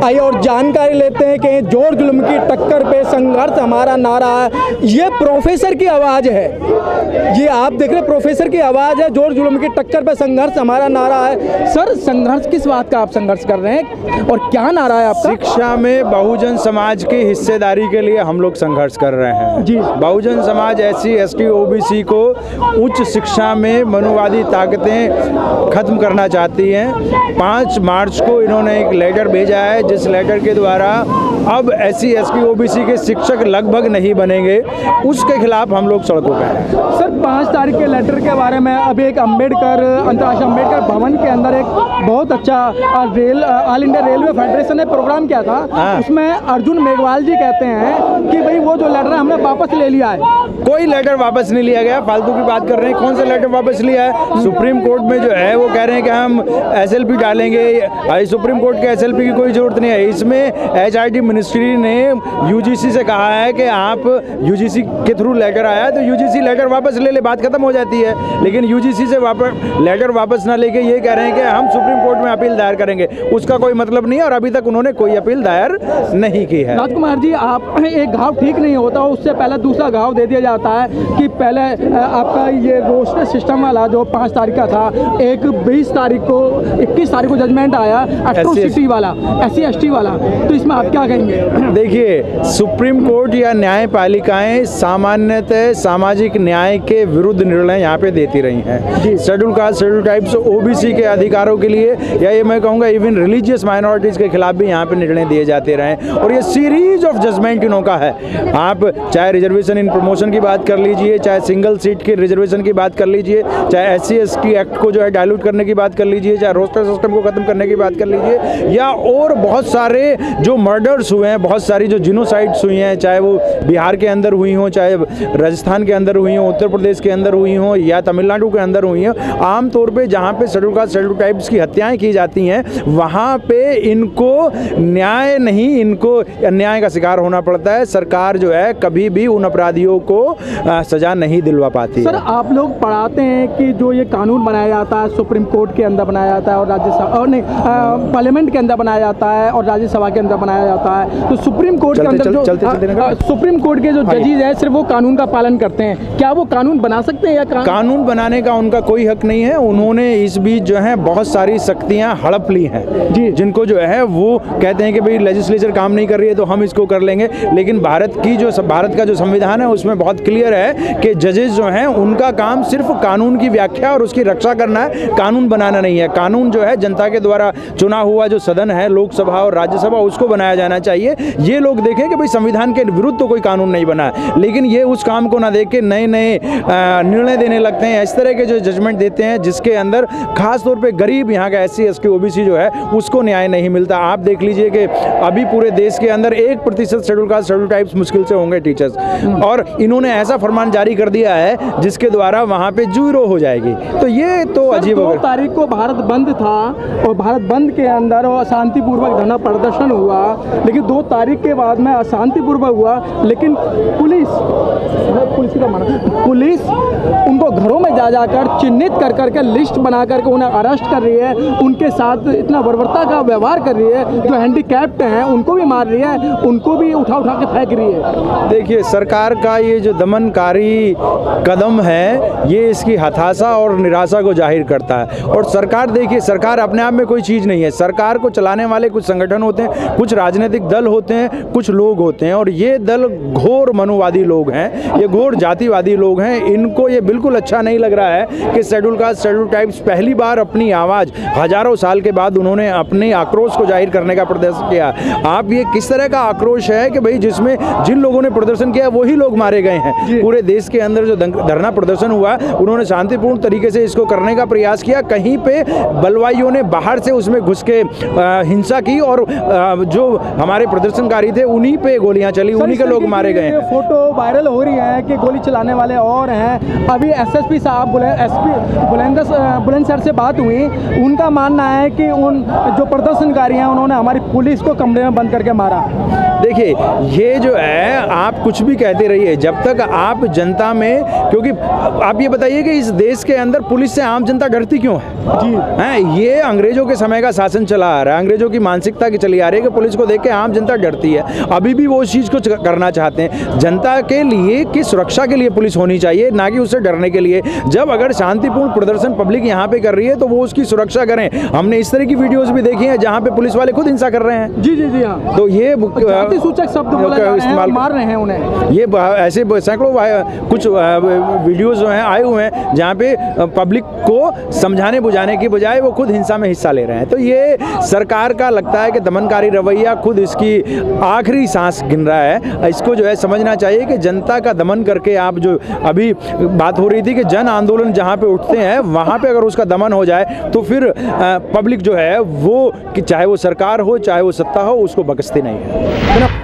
आइए और जानकारी लेते हैं कि जोर जुल्म की टक्कर पे संघर्ष हमारा नारा है। ये प्रोफेसर की आवाज़ है, ये आप देख रहे प्रोफेसर की आवाज़ है। जोर जुल्म की टक्कर पे संघर्ष हमारा नारा है। सर, संघर्ष किस बात का आप संघर्ष कर रहे हैं और क्या नारा है आपका? शिक्षा में बहुजन समाज की हिस्सेदारी के लिए हम लोग संघर्ष कर रहे हैं जी। Bahujan Samaj SC ST OBC को उच्च शिक्षा में मनुवादी ताकतें खत्म करना चाहती हैं। 5 मार्च को इन्होंने एक लेटर भेजा है, जिस लेटर के द्वारा अब SC ST OBC के शिक्षक लगभग नहीं बनेंगे, उसके खिलाफ हम लोग सड़कों पर हैं। सर, 5 तारीख के लेटर के बारे में अभी एक अंतर्राष्ट्रीय अम्बेडकर भवन के अंदर एक बहुत अच्छा ऑल इंडिया रेलवे फेडरेशन ने प्रोग्राम किया था। उसमें अर्जुन मेघवाल जी कहते हैं कि भाई वो जो लेटर है हमने वापस ले लिया है। कोई लेटर वापस नहीं लिया गया, फालतू की बात कर रहे हैं। कौन सा लेटर वापस लिया है? सुप्रीम कोर्ट में जो है वो कह रहे हैं कि हम SLP डालेंगे। सुप्रीम कोर्ट के SLP की कोई जरूरत नहीं है। इसमें HRD मिनिस्ट्री ने UGC से कहा है कि आप UGC के थ्रू लेटर आया है तो UGC लेटर वापस ले ले, बात खत्म हो जाती है। लेकिन UGC से लेटर वापस ना लेके ये कह रहे हैं कि हम सुप्रीम कोर्ट में अपील दायर करेंगे। उसका कोई मतलब नहीं है और अभी तक उन्होंने कोई अपील दायर नहीं की है। राजकुमार जी, आप एक घाव ठीक नहीं होता, उससे पहले दूसरा घाव दे दिया जाता है कि पहले आपका ये रोस्टर सिस्टम वाला जो 5 तारीख का था, 21 तारीख को जजमेंट आया एट्रोसिटी वाला, SC ST वाला, तो इसमें आप क्या कहेंगे? देखिए, सुप्रीम कोर्ट या न्यायपालिकाएं सामान्यतः सामाजिक न्याय के विरुद्ध निर्णय यहाँ पे देती रही हैं। Schedule caste, schedule tribes, OBC के अधिकारों के लिए या ये मैं कहूँगा इवन रिलीजियस माइनॉरिटीज़ के खिलाफ भी यहाँ पे निर्णय दिए जाते रहे और ये सीरीज ऑफ जजमेंट इनों का है। आप चाहे रिजर्वेशन इन प्रमोशन की बात कर लीजिए, चाहे सिंगल सीट के रिजर्वेशन की बात कर लीजिए, चाहे SC ST एक्ट को जो है डाइल्यूट करने की बात कर लीजिए, चाहे रोस्टर सिस्टम को खत्म करने की बात कर लीजिए, या और बहुत सारे जो मर्डर्स हुए हैं, बहुत सारी जो जिनोसाइड्स हुई हैं, चाहे वो बिहार के अंदर हुई हों, चाहे राजस्थान के अंदर हुई हों, उत्तर प्रदेश के अंदर हुई हों या तमिलनाडु के अंदर हुई हों। आमतौर पे जहाँ पे शेड्यूल कास्ट, शेड्यूल ट्राइब्स की हत्याएं की जाती हैं, वहाँ पे इनको न्याय नहीं, इनको अन्याय का शिकार होना पड़ता है। सरकार जो है कभी भी उन अपराधियों को सजा नहीं दिलवा पाती। सर, आप लोग पढ़ाते हैं कि जो ये कानून बनाया जाता है सुप्रीम कोर्ट के अंदर बनाया जाता है और राज्यसभा और नहीं पार्लियामेंट के अंदर बनाया जाता है और राज्यसभा के अंदर बनाया जाता है, तो सुप्रीम कोर्ट के अंदर जो सुप्रीम कोर्ट के जो जजेस हैं सिर्फ वो कानून का पालन करते हैं, क्या वो कानून बना सकते हैं? या कानून बनाने का उनका कोई हक नहीं है। उन्होंने इस बीच जो है बहुत सारी शक्तियां हड़प ली हैं जी, जिनको जो है वो कहते हैं कि भाई लेजिस्लेचर काम नहीं कर रही है तो हम इसको कर लेंगे। लेकिन भारत का जो संविधान है उसमें बहुत क्लियर है कि जजेस जो हैं उनका काम सिर्फ कानून की व्याख्या और उसकी रक्षा करना है, कानून बनाना नहीं है। कानून जो है जनता के द्वारा चुना हुआ जो सदन है, लोकसभा और राज्यसभा, उसको बनाया जाना चाहिए। ये लोग देखें कि भाई संविधान के विरुद्ध तो कोई कानून नहीं बना है, लेकिन ये उस काम को ना देख के नए नए निर्णय देने लगते हैं, इस तरह के जो जजमेंट देते हैं जिसके अंदर खास तौर पे गरीब यहाँ का SC ST OBC जो है उसको न्याय नहीं मिलता। आप देख लीजिए कि अभी पूरे देश के अंदर 1% शेड्यूल कास्ट, शेड्यूल ट्राइब्स मुश्किल से होंगे टीचर्स, और इन्होंने ऐसा फरमान जारी कर दिया है जिसके द्वारा वहाँ पे 0 हो जाएगी। तो ये तो अजीब। 2 तारीख को भारत बंद था और भारत बंद के अंदर शांतिपूर्वक धरना प्रदर्शन हुआ, लेकिन 2 तारीख के बाद में अशांतिपूर्वक हुआ, लेकिन पुलिस उनको घरों में जा जाकर चिन्हित कर करके लिस्ट बना करके उन्हें अरेस्ट कर रही है, उनके साथ इतना बर्बरता का व्यवहार कर रही है, जो हैंडीकैप्ड हैं उनको भी मार रही है, उनको भी उठा उठा के फेंक रही है। देखिए, सरकार का ये जो दमनकारी कदम है ये इसकी हताशा और निराशा को जाहिर करता है। और सरकार, देखिए, सरकार अपने आप में कोई चीज़ नहीं है। सरकार को चलाने वाले कुछ संगठन होते हैं, कुछ राजनीतिक दल होते हैं, कुछ लोग होते हैं, और ये दल घोर मनुवादी लोग हैं, ये घोर जातिवादी लोग हैं। इनको ये बिल्कुल अच्छा नहीं लग रहा है कि शेड्यूल कास्ट, शेड्यूल ट्राइब्स पहली बार अपनी आवाज़ हजारों साल के बाद उन्होंने अपने आक्रोश को जाहिर करने का प्रदर्शन किया। आप ये किस तरह का आक्रोश है कि भाई जिसमें जिन लोगों ने प्रदर्शन किया वही लोग मारे गए हैं। पूरे देश के अंदर जो धरना प्रदर्शन हुआ उन्होंने शांतिपूर्ण तरीके से इसको करने का प्रयास किया, कहीं पे बलवाइयों ने बाहर से उसमें घुस के हिंसा की और जो हमारे प्रदर्शनकारी थे उन्हीं पे गोलियां चली, उन्हीं के लोग मारे गए हैं। फोटो वायरल हो रही है कि गोली चलाने वाले और हैं। अभी SSP साहब बुलंदशहर से बात हुई, उनका मानना है कि उन जो प्रदर्शनकारी हैं उन्होंने हमारी पुलिस को कमरे में बंद करके मारा। देखिए, ये जो है आप कुछ भी कहते रहिए, जब तक आप जनता में, क्योंकि आप ये बताइए कि इस देश के अंदर पुलिस से आम जनता डरती क्यों है जी हैं? ये अंग्रेजों के समय का शासन चला आ रहा है, अंग्रेजों की मानसिकता की चली आ रही है कि पुलिस को देख के आम जनता डरती है। अभी भी वो उस चीज़ को करना चाहते हैं। जनता के लिए की सुरक्षा के लिए पुलिस होनी चाहिए, ना कि उससे डरने के लिए। जब अगर शांतिपूर्ण प्रदर्शन पब्लिक यहाँ पे कर रही है तो वो उसकी सुरक्षा करें। हमने इस तरह की वीडियोस भी देखी हैं जहाँ पे पुलिस वाले खुद हिंसा कर रहे हैं। जी जी जी हाँ। तो ये जाति सूचक शब्द बोला जा रहा है, इस्तेमाल मार रहे हैं उन्हें। ये ऐसे सैकड़ों कुछ वीडियोस जो हैं आए हुए हैं जहाँ पे पब्लिक को समझाने बुझाने की बजाय वो खुद हिंसा में हिस्सा ले रहे हैं। तो ये सरकार का लगता है कि दमनकारी रवैया खुद इसकी आखिरी सांस गिन रहा है। इसको जो है समझना चाहिए कि जनता का दमन करके आप जो अभी बात हो रही थी कि जन आंदोलन जहाँ पे उठते हैं वहाँ पे अगर उसका दमन हो जाए तो फिर पब्लिक जो है वो, कि चाहे वो सरकार हो चाहे वो सत्ता हो, उसको बख्शती नहीं है।